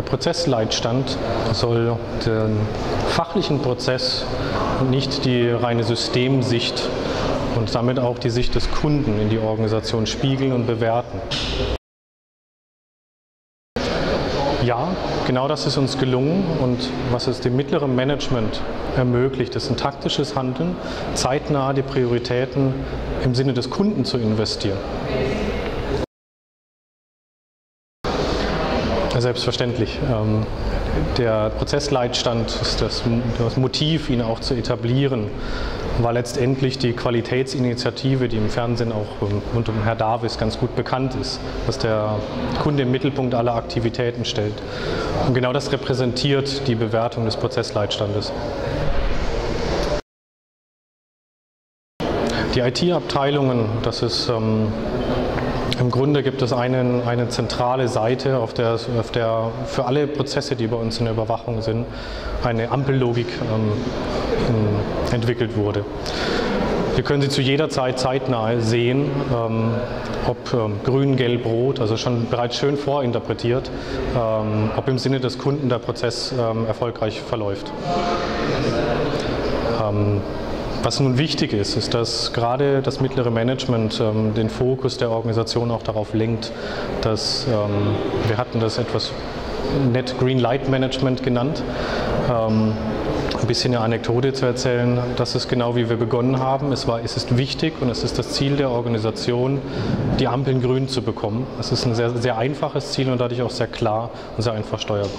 Prozessleitstand soll den fachlichen Prozess und nicht die reine Systemsicht und damit auch die Sicht des Kunden in die Organisation spiegeln und bewerten. Ja, genau das ist uns gelungen und was es dem mittleren Management ermöglicht, ist ein taktisches Handeln, zeitnah die Prioritäten im Sinne des Kunden zu investieren. Selbstverständlich. Der Prozessleitstand ist das Motiv, ihn auch zu etablieren, war letztendlich die Qualitätsinitiative, die im Fernsehen auch rund um Herr Davis ganz gut bekannt ist, dass der Kunde im Mittelpunkt aller Aktivitäten stellt. Und genau das repräsentiert die Bewertung des Prozessleitstandes. Die IT-Abteilungen, das ist im Grunde gibt es eine zentrale Seite, auf der für alle Prozesse, die bei uns in der Überwachung sind, eine Ampellogik entwickelt wurde. Wir können sie zu jeder Zeit zeitnah sehen, ob grün, gelb, rot, also schon bereits schön vorinterpretiert, ob im Sinne des Kunden der Prozess erfolgreich verläuft. Was nun wichtig ist, ist, dass gerade das mittlere Management den Fokus der Organisation auch darauf lenkt, dass wir hatten das etwas nett Green Light Management genannt. Ein bisschen eine Anekdote zu erzählen, das ist genau wie wir begonnen haben. Es ist wichtig und es ist das Ziel der Organisation, die Ampeln grün zu bekommen. Es ist ein sehr, sehr einfaches Ziel und dadurch auch sehr klar und sehr einfach steuerbar.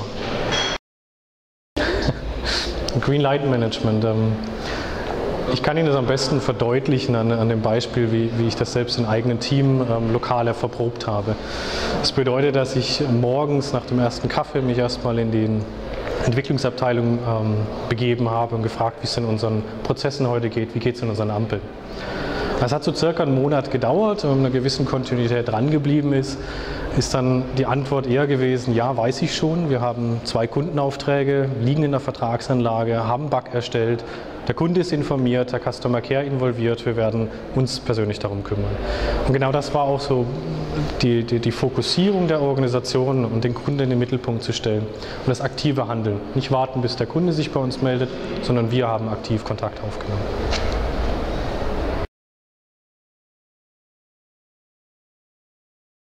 Green Light Management. Ich kann Ihnen das am besten verdeutlichen an dem Beispiel, wie ich das selbst im eigenen Team lokal verprobt habe. Das bedeutet, dass ich morgens nach dem ersten Kaffee mich erstmal in die Entwicklungsabteilung begeben habe und gefragt, wie es in unseren Prozessen heute geht, wie geht es in unseren Ampeln. Das hat so circa einen Monat gedauert, wenn man einer gewissen Kontinuität dran geblieben ist dann die Antwort eher gewesen, ja, weiß ich schon, wir haben 2 Kundenaufträge, liegen in der Vertragsanlage, haben einen Bug erstellt, der Kunde ist informiert, der Customer Care involviert, wir werden uns persönlich darum kümmern. Und genau das war auch so die Fokussierung der Organisation und den Kunden in den Mittelpunkt zu stellen und das aktive Handeln. Nicht warten, bis der Kunde sich bei uns meldet, sondern wir haben aktiv Kontakt aufgenommen.